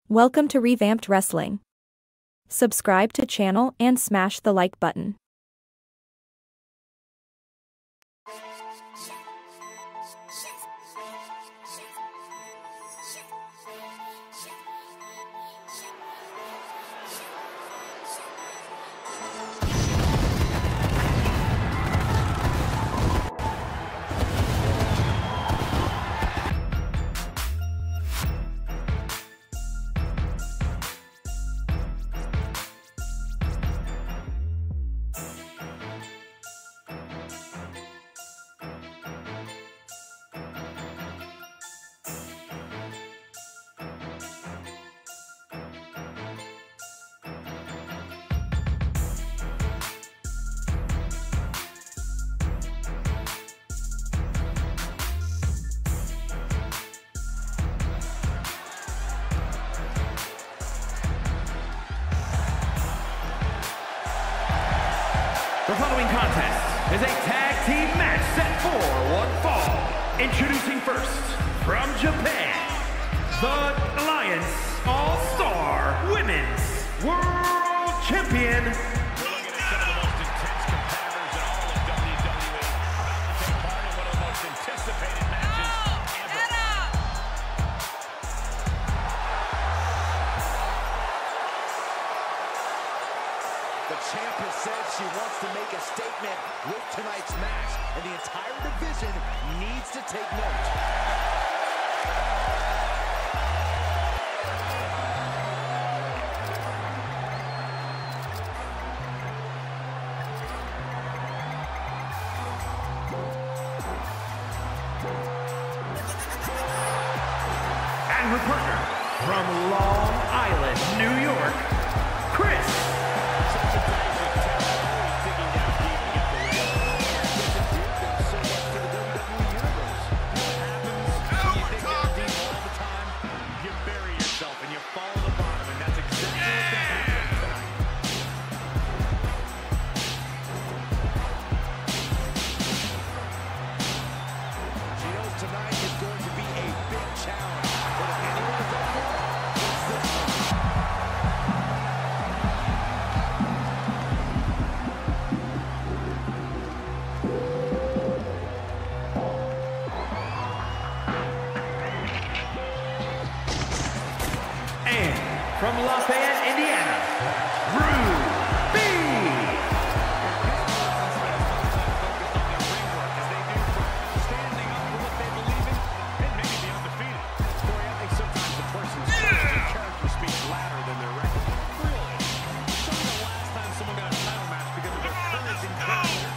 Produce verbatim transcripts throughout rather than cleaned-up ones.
Welcome to Revamped Wrestling. Subscribe to channel and smash the like button. The following contest is a tag team match set for one fall. Introducing first, from Japan, the Alliance All-Star Women's World Champion. We're looking at some of the most intense competitors in all of W W E. About to take part in one of the most anticipated matches ever. The champ has said she wants to make a statement with tonight's match, and the entire division needs to take note. And her partner, from Long Island, New York, Chris. From Lafayette, Indiana, Ruby. Standing up for what they believe in and maybe be undefeated. Corey, I think sometimes the person's character speaks louder than their record. Really? Show me the last time someone got a title match because of their courage and character.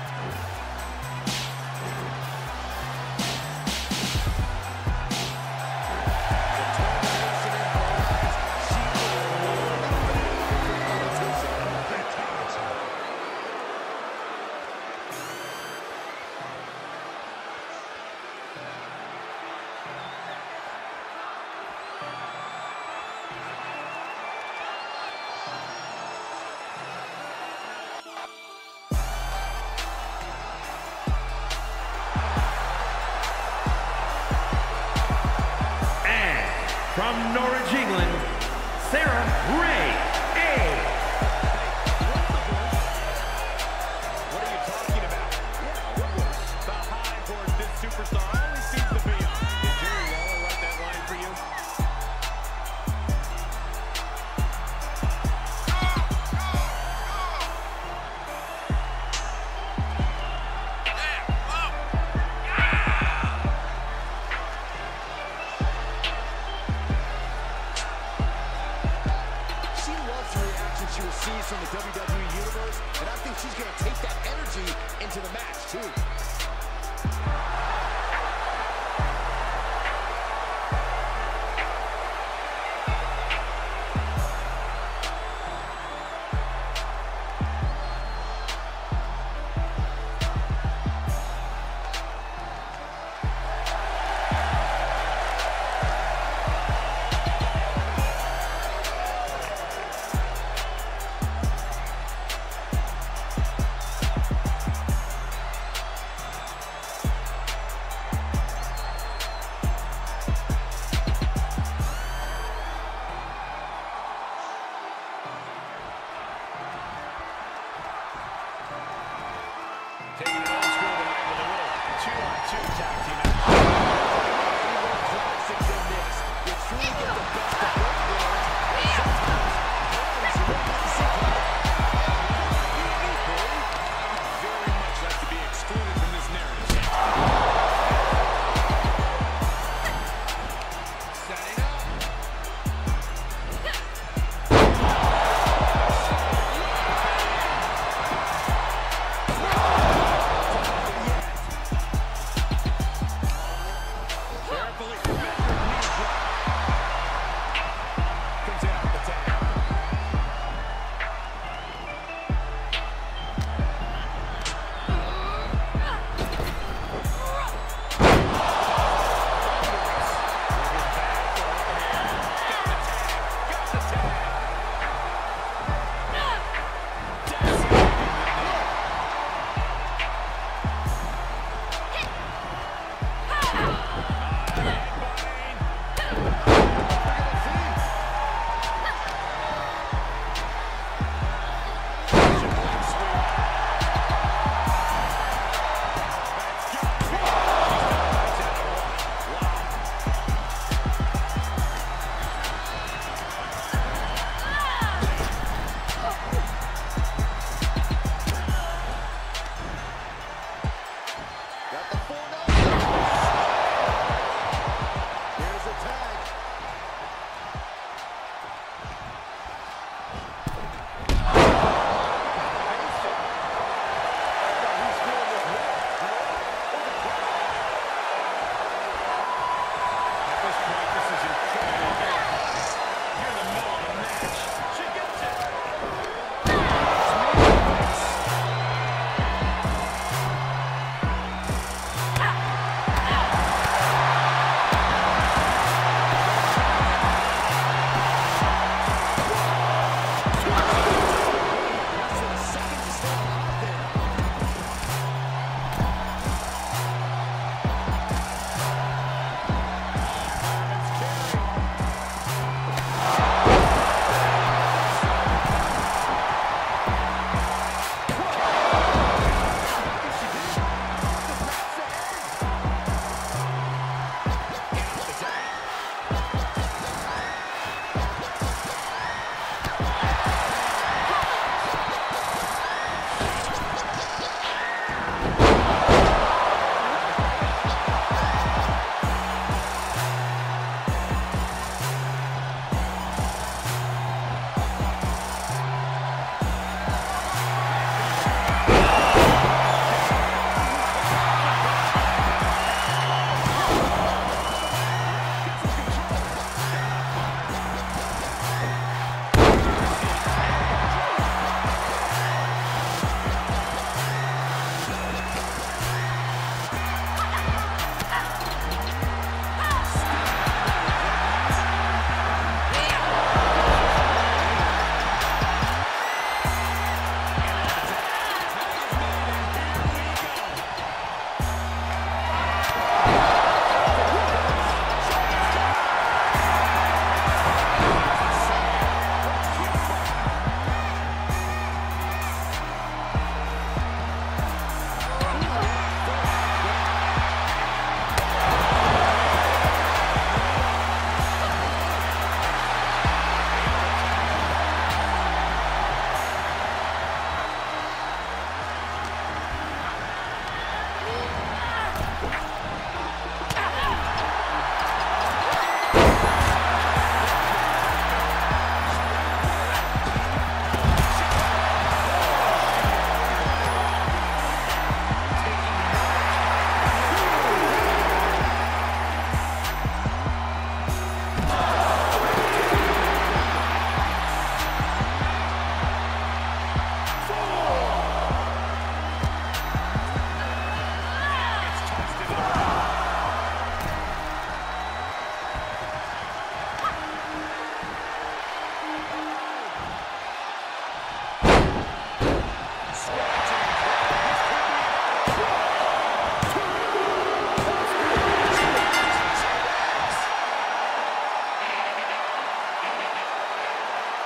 From Norwich, England, Sarah Ray A. What are you talking about? Yeah, what was the high horse this superstar always seems to be on? Did Jerry Lawler write that line for you? She receives from the W W E Universe, and I think she's going to take that energy into the match, too. Taking it old school tonight with a little two-on-two tag team action. Classics in this. You truly get the best of both worlds. Sometimes, you don't have to see color. I would very much like to be excluded from this narrative. Setting up. Carefully measured knee drop. Comes out with the tag. Got the four numbers. Here's the tag. He's feeling this way. At this point, this is incredible. You're in the middle of a match. She gets it.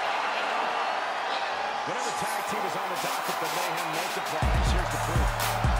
Whenever tag team is on the docket, the mayhem multiplies. Here's the proof.